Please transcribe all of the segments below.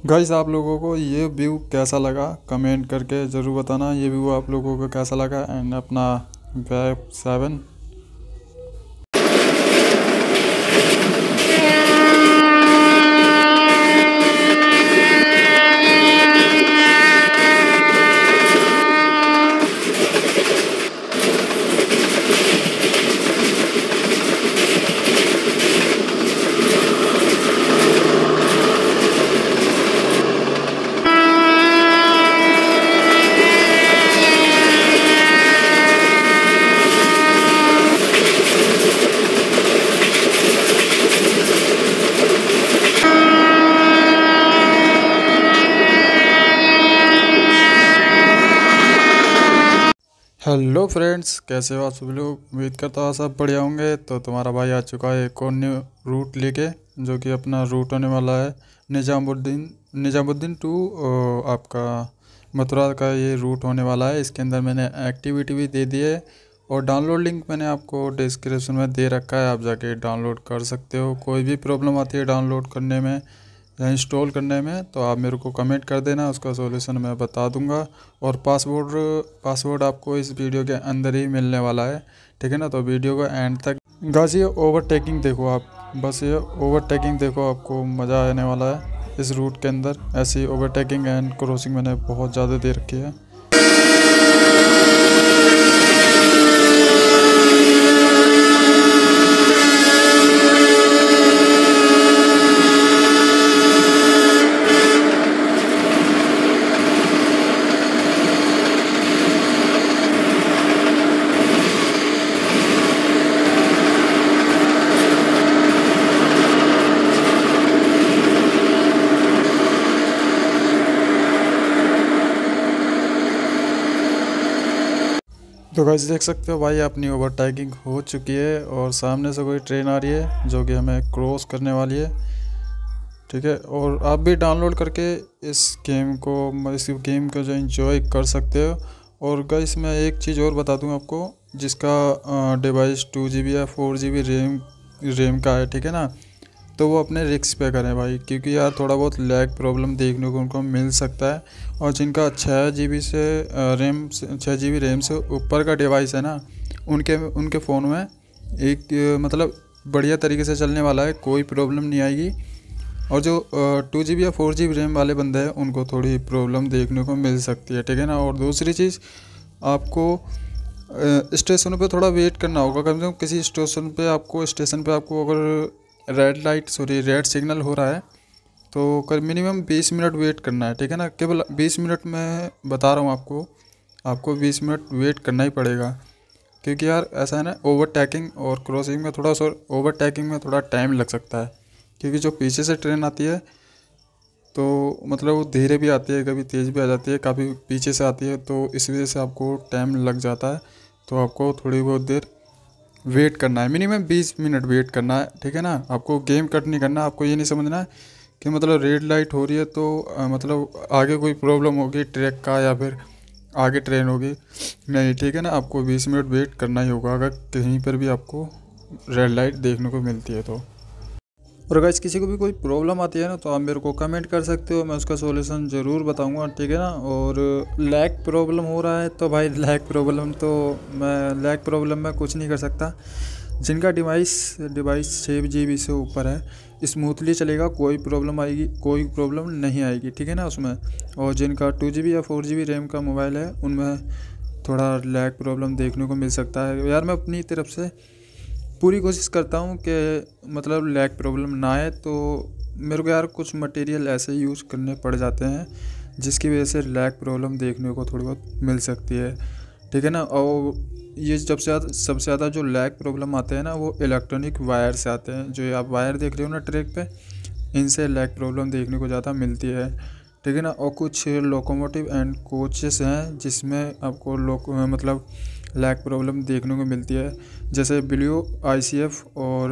Guys, आप लोगों को ये व्यू कैसा लगा कमेंट करके ज़रूर बताना। ये व्यू आप लोगों को कैसा लगा एंड अपना वेब 7। हेलो फ्रेंड्स, कैसे हो आप सभी लोग। उम्मीद करता हूँ सब बढ़िया होंगे। तो तुम्हारा भाई आ चुका है एक और न्यू रूट लेके, जो कि अपना रूट होने वाला है निजामुद्दीन टू आपका मथुरा का ये रूट होने वाला है। इसके अंदर मैंने एक्टिविटी भी दे दी है और डाउनलोड लिंक मैंने आपको डिस्क्रिप्शन में दे रखा है, आप जाके डाउनलोड कर सकते हो। कोई भी प्रॉब्लम आती है डाउनलोड करने में या इंस्टॉल करने में तो आप मेरे को कमेंट कर देना, उसका सॉल्यूशन मैं बता दूंगा। और पासवर्ड आपको इस वीडियो के अंदर ही मिलने वाला है, ठीक है ना। तो वीडियो को एंड तक गाइस, ये ओवरटेकिंग देखो आप, बस ये ओवरटेकिंग देखो, आपको मज़ा आने वाला है इस रूट के अंदर। ऐसी ओवरटेकिंग एंड क्रॉसिंग मैंने बहुत ज़्यादा दे रखी है। तो गाइस, देख सकते हो भाई, अपनी ओवरटेकिंग हो चुकी है और सामने से कोई ट्रेन आ रही है जो कि हमें क्रॉस करने वाली है, ठीक है। और आप भी डाउनलोड करके इस गेम को जो एंजॉय कर सकते हो। और गाइस, मैं एक चीज़ और बता दूं आपको, जिसका डिवाइस 2 GB या 4 GB रैम का है, ठीक है ना। तो वो अपने रिस्क पे करें भाई, क्योंकि यार थोड़ा बहुत लैग प्रॉब्लम देखने को उनको मिल सकता है। और जिनका 6 GB से 6 GB रैम से ऊपर का डिवाइस है ना, उनके फ़ोन में एक मतलब बढ़िया तरीके से चलने वाला है, कोई प्रॉब्लम नहीं आएगी। और जो 2 GB या 4 GB रैम वाले बंदे हैं उनको थोड़ी प्रॉब्लम देखने को मिल सकती है, ठीक है ना। और दूसरी चीज़, आपको स्टेशनों पे थोड़ा वेट करना होगा। कम से कम किसी स्टेशन पे आपको अगर रेड सिग्नल हो रहा है तो कर मिनिमम 20 मिनट वेट करना है, ठीक है ना। केवल 20 मिनट में बता रहा हूँ आपको 20 मिनट वेट करना ही पड़ेगा। क्योंकि यार ऐसा है ना, ओवरटेकिंग और क्रॉसिंग में ओवरटेकिंग में थोड़ा टाइम लग सकता है, क्योंकि जो पीछे से ट्रेन आती है तो मतलब वो धीरे भी आती है, कभी तेज़ भी आ जाती है, काफ़ी पीछे से आती है, तो इस वजह से आपको टाइम लग जाता है। तो आपको थोड़ी बहुत देर वेट करना है, मिनिमम 20 मिनट वेट करना है, ठीक है ना। आपको गेम कट नहीं करना। आपको ये नहीं समझना है कि मतलब रेड लाइट हो रही है तो मतलब आगे कोई प्रॉब्लम होगी ट्रैक का या फिर आगे ट्रेन होगी, नहीं, ठीक है ना। आपको 20 मिनट वेट करना ही होगा अगर कहीं पर भी आपको रेड लाइट देखने को मिलती है तो। और अगर किसी को भी कोई प्रॉब्लम आती है ना तो आप मेरे को कमेंट कर सकते हो, मैं उसका सॉल्यूशन ज़रूर बताऊंगा, ठीक है ना। और लैग प्रॉब्लम हो रहा है तो भाई लैग प्रॉब्लम में कुछ नहीं कर सकता। जिनका डिवाइस 6 GB से ऊपर है स्मूथली चलेगा, कोई प्रॉब्लम नहीं आएगी, ठीक है ना उसमें। और जिनका 2 GB या 4 GB रैम का मोबाइल है उनमें थोड़ा लैग प्रॉब्लम देखने को मिल सकता है। यार मैं अपनी तरफ से पूरी कोशिश करता हूँ कि मतलब लैग प्रॉब्लम ना आए। तो मेरे को यार कुछ मटेरियल ऐसे यूज़ करने पड़ जाते हैं जिसकी वजह से लैग प्रॉब्लम देखने को थोड़ी बहुत मिल सकती है, ठीक है ना। और ये सबसे ज़्यादा जो लैग प्रॉब्लम आते हैं ना, वो इलेक्ट्रॉनिक वायर से आते हैं। जो आप वायर देख रहे हो ना ट्रैक पे, इनसे लैग प्रॉब्लम देखने को ज़्यादा मिलती है, ठीक है ना। और कुछ लोकोमोटिव एंड कोचेस हैं जिसमें आपको मतलब लैग प्रॉब्लम देखने को मिलती है, जैसे ब्लू ICF। और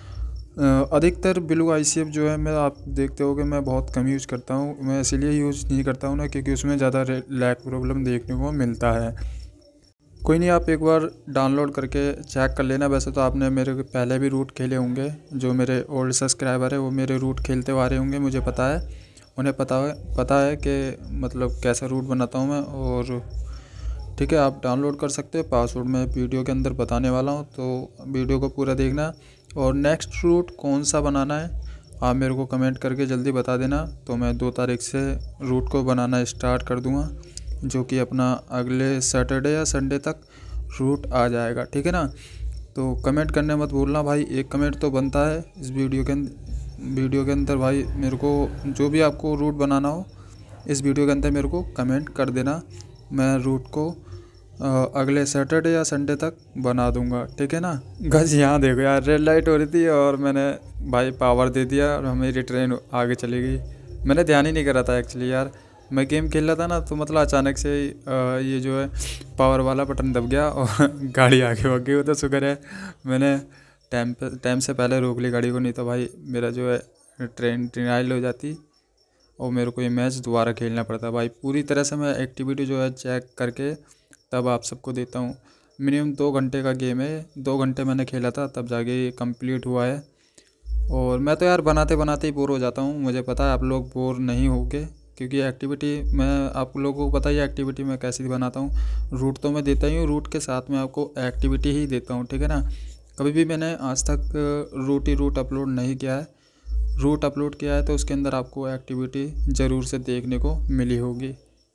अधिकतर ब्लू ICF जो है, मैं आप देखते हो कि मैं बहुत कम यूज़ करता हूँ। मैं इसीलिए यूज़ नहीं करता हूँ ना, क्योंकि उसमें ज़्यादा लैग प्रॉब्लम देखने को मिलता है। कोई नहीं, आप एक बार डाउनलोड करके चेक कर लेना। वैसे तो आपने मेरे पहले भी रूट खेले होंगे, जो मेरे ओल्ड सब्सक्राइबर है वो मेरे रूट खेलते हुए आ रहे होंगे, मुझे पता है। उन्हें पता है कि मतलब कैसा रूट बनाता हूँ मैं। और ठीक है, आप डाउनलोड कर सकते हो। पासवर्ड मैं वीडियो के अंदर बताने वाला हूँ, तो वीडियो को पूरा देखना। और नेक्स्ट रूट कौन सा बनाना है आप मेरे को कमेंट करके जल्दी बता देना, तो मैं 2 तारीख से रूट को बनाना स्टार्ट कर दूँगा, जो कि अपना अगले सैटरडे या संडे तक रूट आ जाएगा। ठीक है ना, तो कमेंट करने मत भूलना भाई, एक कमेंट तो बनता है इस वीडियो के अंदर भाई। मेरे को जो भी आपको रूट बनाना हो इस वीडियो के अंदर मेरे को कमेंट कर देना, मैं रूट को अगले सैटरडे या संडे तक बना दूंगा। ठीक है ना। गाइस यहाँ देखो यार, रेड लाइट हो रही थी और मैंने भाई पावर दे दिया और मेरी ट्रेन आगे चली गई। मैंने ध्यान ही नहीं करा था एक्चुअली यार, मैं गेम खेल रहा था ना, तो मतलब अचानक से ये जो है पावर वाला बटन दब गया और गाड़ी आगे भाग गई। वो तो शुक्र है मैंने टाइम से पहले रोक ली गाड़ी को, नहीं तो भाई मेरा जो है ट्रेन डिनाइल हो जाती और मेरे को ये मैच दोबारा खेलना पड़ता भाई। पूरी तरह से मैं एक्टिविटी जो है चेक करके तब आप सबको देता हूँ। मिनिमम 2 घंटे का गेम है, 2 घंटे मैंने खेला था तब जाके ये कंप्लीट हुआ है। और मैं तो यार बनाते बनाते ही बोर हो जाता हूँ, मुझे पता है आप लोग बोर नहीं होगे, क्योंकि एक्टिविटी मैं आप लोगों को पता ही है एक्टिविटी मैं कैसी बनाता हूँ। रूट तो मैं देता ही हूँ, रूट के साथ में आपको एक्टिविटी ही देता हूँ। ठीक है ना, कभी भी मैंने आज तक रूट अपलोड नहीं किया है। रूट अपलोड किया है तो उसके अंदर आपको एक्टिविटी ज़रूर से देखने को मिली होगी।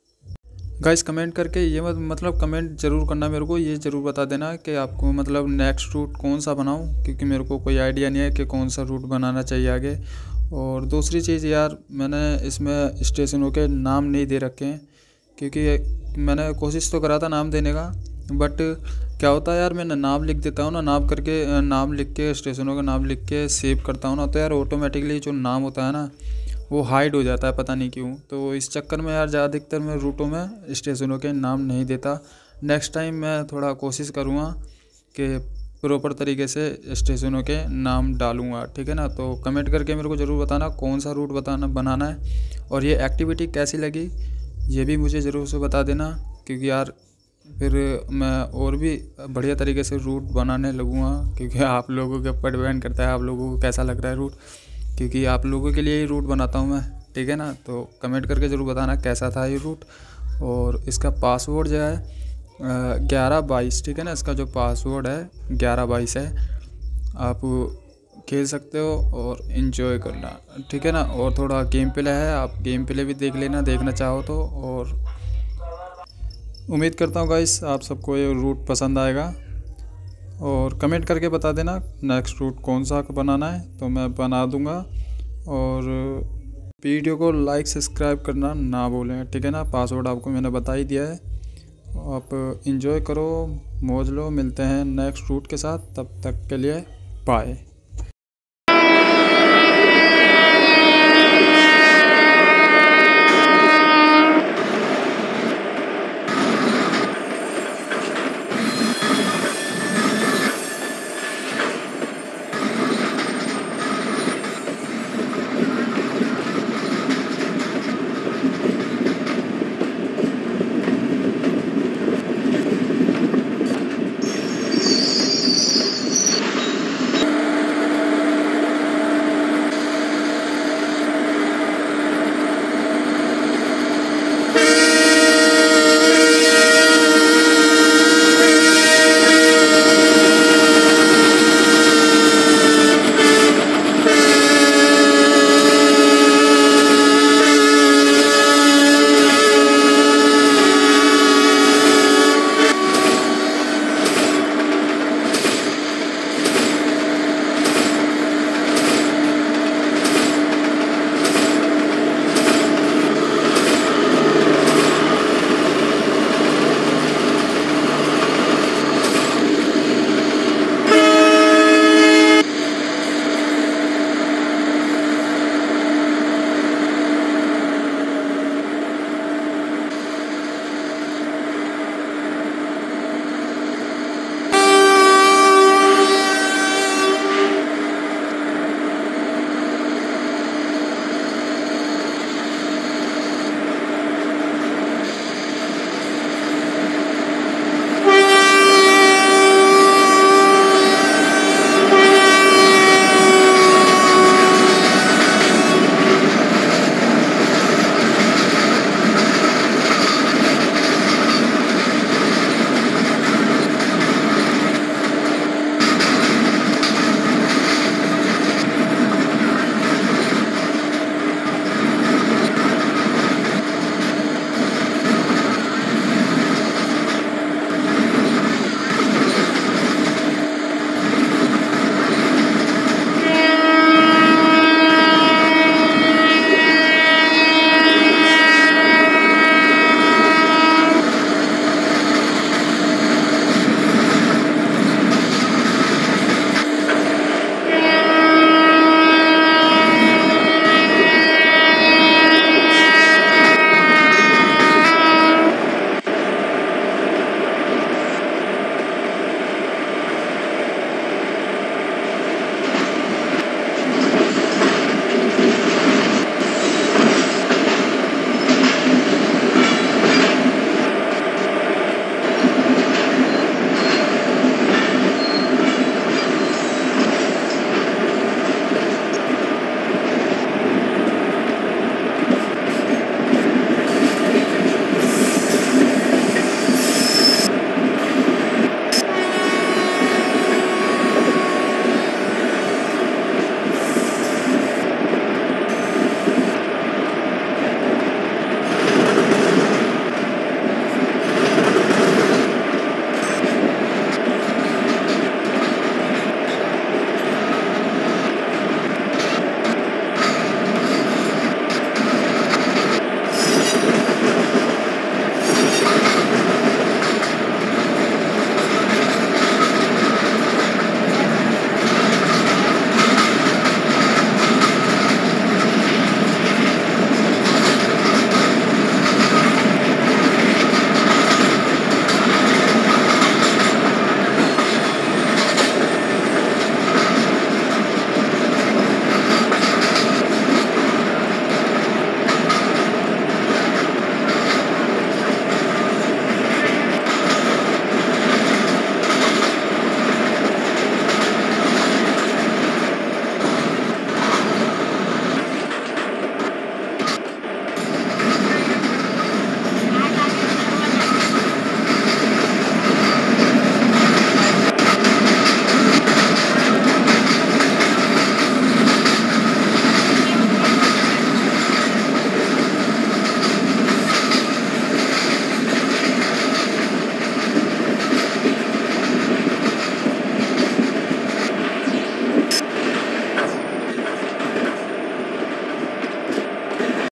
गाइस कमेंट करके ये मतलब कमेंट ज़रूर करना, मेरे को ये ज़रूर बता देना कि आपको मतलब नेक्स्ट रूट कौन सा बनाऊं, क्योंकि मेरे को कोई आइडिया नहीं है कि कौन सा रूट बनाना चाहिए आगे। और दूसरी चीज़ यार, मैंने इसमें स्टेशनों के नाम नहीं दे रखे हैं, क्योंकि मैंने कोशिश तो करा था नाम देने का, बट क्या होता है यार, मैं नाम लिख देता हूँ ना, नाम लिख के स्टेशनों का नाम लिख के सेव करता हूँ ना, तो यार ऑटोमेटिकली जो नाम होता है ना वो हाइड हो जाता है, पता नहीं क्यों। तो इस चक्कर में यार अधिकतर मैं रूटों में स्टेशनों के नाम नहीं देता। नेक्स्ट टाइम मैं थोड़ा कोशिश करूँगा कि प्रॉपर तरीके से स्टेशनों के नाम डालूँगा। ठीक है ना, तो कमेंट करके मेरे को ज़रूर बताना कौन सा रूट बनाना है, और ये एक्टिविटी कैसी लगी ये भी मुझे ज़रूर से बता देना, क्योंकि यार फिर मैं और भी बढ़िया तरीके से रूट बनाने लगूँगा, क्योंकि आप लोगों के ऊपर डिपेंड करता है आप लोगों को कैसा लग रहा है रूट, क्योंकि आप लोगों के लिए ही रूट बनाता हूँ मैं। ठीक है ना, तो कमेंट करके ज़रूर बताना कैसा था ये रूट। और इसका पासवर्ड जो है 1122। ठीक है ना, इसका जो पासवर्ड है 1122 है। आप खेल सकते हो और इन्जॉय करना। ठीक है ना, और थोड़ा गेम प्ले है, आप गेम प्ले भी देख लेना, देखना चाहो तो। और उम्मीद करता हूँ गाइस आप सबको ये रूट पसंद आएगा, और कमेंट करके बता देना नेक्स्ट रूट कौन सा बनाना है, तो मैं बना दूंगा। और वीडियो को लाइक सब्सक्राइब करना ना भूलें। ठीक है ना, पासवर्ड आपको मैंने बता ही दिया है। आप एंजॉय करो, मौज लो, मिलते हैं नेक्स्ट रूट के साथ, तब तक के लिए बाय।